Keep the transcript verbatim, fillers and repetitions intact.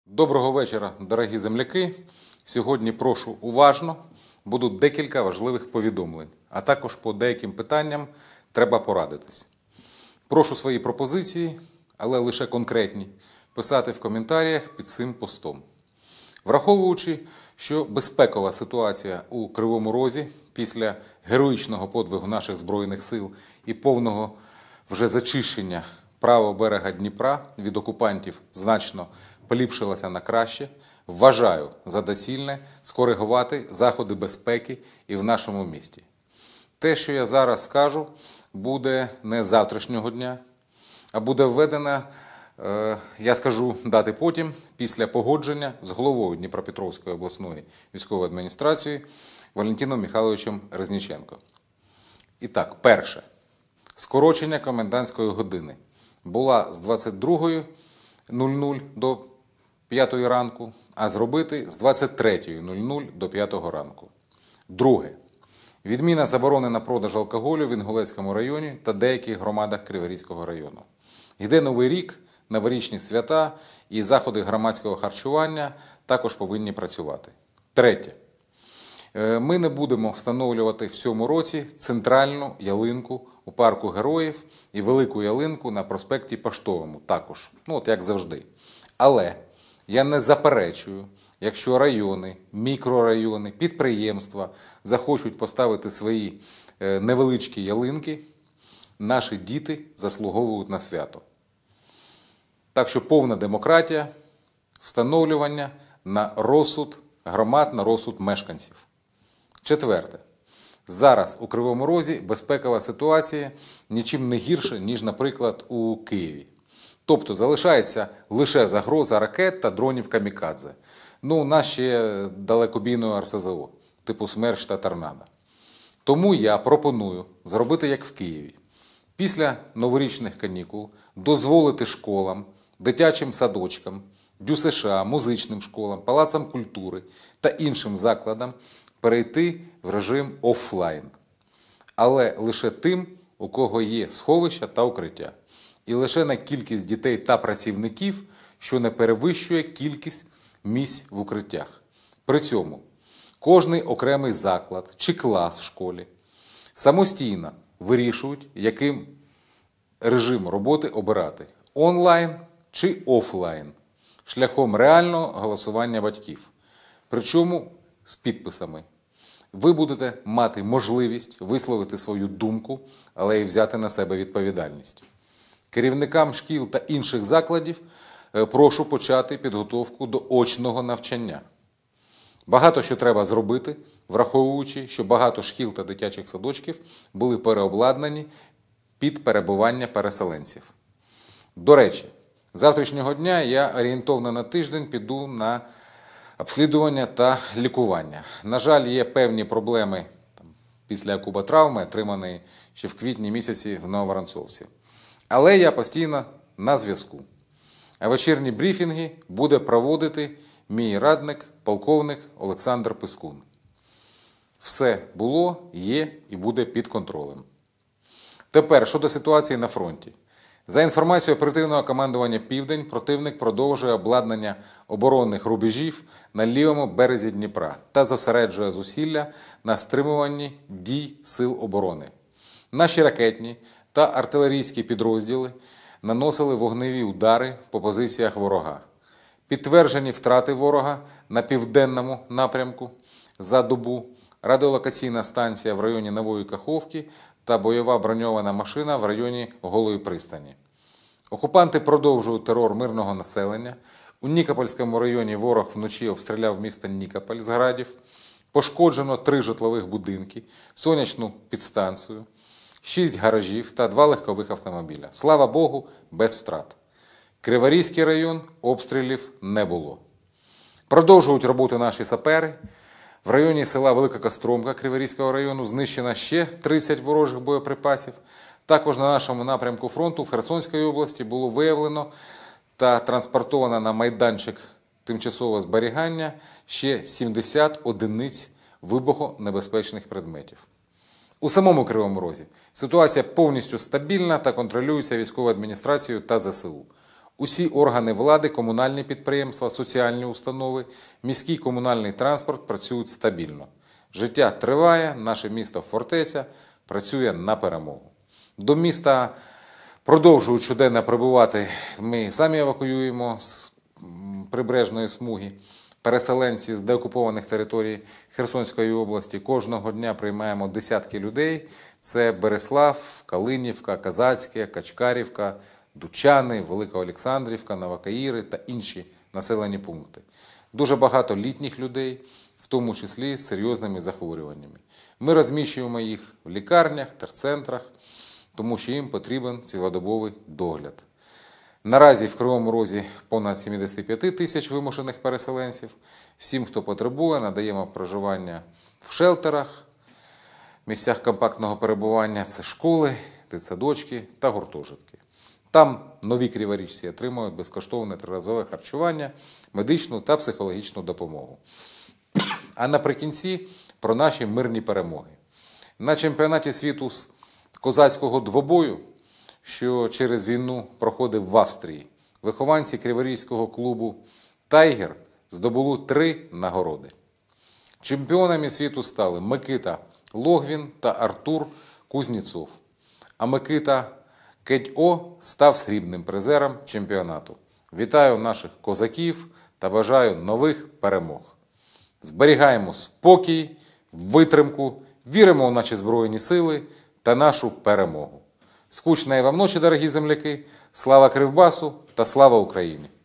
Доброго вечора, дорогі земляки. Сьогодні прошу уважно, будуть декілька важливих повідомлень, а також по деяким питанням треба порадитись. Прошу свої пропозиції, але лише конкретні, писати в коментарях під цим постом. Враховуючи, що безпекова ситуація у Кривому Розі після героїчного подвигу наших Збройних сил і повного вже зачищення правого берега Дніпра від окупантів значно поліпшилася на краще, вважаю за доцільне скоригувати заходи безпеки і в нашому місті. Те, що я зараз скажу, буде не завтрашнього дня, а буде введено, я скажу дати потім, після погодження з головою Дніпропетровської обласної військової адміністрації Валентином Михайловичем Резніченко. І так, перше. Скорочення комендантської години була з двадцять другої до п'ятої ранку, а зробити з двадцять третьої до п'ятої ранку. Друге. Відміна заборони на продаж алкоголю в Інгулецькому районі та деяких громадах Криворізького району. Йде Новий рік, новорічні свята і заходи громадського харчування також повинні працювати. Третє. Ми не будемо встановлювати в цьому році центральну ялинку у парку Героїв і велику ялинку на проспекті Поштовому також, ну от як завжди. Але я не заперечую, якщо райони, мікрорайони, підприємства захочуть поставити свої невеличкі ялинки, наші діти заслуговують на свято. Так що повна демократія, встановлювання на розсуд громад, на розсуд мешканців. Четверте. Зараз у Кривому Розі безпекова ситуація нічим не гірша, ніж, наприклад, у Києві. Тобто залишається лише загроза ракет та дронів камікадзе. Ну, у нас ще далекобійного ар ес зе о, типу «Смерч» та «Торнадо». Тому я пропоную зробити як в Києві. Після новорічних канікул дозволити школам, дитячим садочкам, дю ес ше а, музичним школам, палацам культури та іншим закладам перейти в режим офлайн. Але лише тим, у кого є сховища та укриття. І лише на кількість дітей та працівників, що не перевищує кількість місць в укриттях. При цьому кожний окремий заклад чи клас в школі самостійно вирішують, яким режим роботи обирати – онлайн чи офлайн, шляхом реального голосування батьків. Причому з підписами. Ви будете мати можливість висловити свою думку, але й взяти на себе відповідальність. Керівникам шкіл та інших закладів прошу почати підготовку до очного навчання. Багато що треба зробити, враховуючи, що багато шкіл та дитячих садочків були переобладнані під перебування переселенців. До речі, з завтрашнього дня я орієнтовно на тиждень піду на обслідування та лікування. На жаль, є певні проблеми там, після куботравми, отриманої ще в квітні місяці в Нововоронцовці. Але я постійно на зв'язку. А вечірні брифінги буде проводити мій радник, полковник Олександр Пискун. Все було, є і буде під контролем. Тепер щодо ситуації на фронті. За інформацією оперативного командування «Південь», противник продовжує обладнання оборонних рубежів на лівому березі Дніпра та зосереджує зусилля на стримуванні дій сил оборони. Наші ракетні та артилерійські підрозділи наносили вогневі удари по позиціях ворога. Підтверджені втрати ворога на південному напрямку за добу, радіолокаційна станція в районі Нової Каховки та бойова броньована машина в районі Голої пристані. Окупанти продовжують терор мирного населення. У Нікопольському районі ворог вночі обстріляв місто Нікополь з градів. Пошкоджено три житлових будинки, сонячну підстанцію, шість гаражів та два легкових автомобіля. Слава Богу, без втрат. Криворізький район обстрілів не було. Продовжують роботу наші сапери. В районі села Велика Костромка Криворізького району знищено ще тридцять ворожих боєприпасів. Також на нашому напрямку фронту в Херсонській області було виявлено та транспортовано на майданчик тимчасового зберігання ще сімдесят одиниць вибухонебезпечних предметів. У самому Кривому Розі ситуація повністю стабільна та контролюється військовою адміністрацією та зе се у. Усі органи влади, комунальні підприємства, соціальні установи, міський комунальний транспорт працюють стабільно. Життя триває, наше місто Фортеця працює на перемогу. До міста продовжують щоденно прибувати, ми самі евакуюємо з прибережної смуги. Переселенці з деокупованих територій Херсонської області. Кожного дня приймаємо десятки людей. Це Береслав, Калинівка, Казацьке, Качкарівка, Дучани, Велика Олександрівка, Новокаїри та інші населені пункти. Дуже багато літніх людей, в тому числі з серйозними захворюваннями. Ми розміщуємо їх в лікарнях, терцентрах, тому що їм потрібен цілодобовий догляд. Наразі в Кривому Розі понад сімдесят п'ять тисяч вимушених переселенців. Всім, хто потребує, надаємо проживання в шелтерах, місцях компактного перебування. Це школи, дитсадочки та гуртожитки. Там нові криворіжці отримують безкоштовне триразове харчування, медичну та психологічну допомогу. А наприкінці про наші мирні перемоги. На чемпіонаті світу з козацького двобою, що через війну проходив в Австрії, вихованці криворізького клубу «Тайгер» здобули три нагороди. Чемпіонами світу стали Микита Логвін та Артур Кузнєцов. А Микита Кедьо став срібним призером чемпіонату. Вітаю наших козаків та бажаю нових перемог. Зберігаємо спокій, витримку, віримо у наші Збройні Сили та нашу перемогу. Скучної вам ночі, дорогі земляки, слава Кривбасу та слава Україні!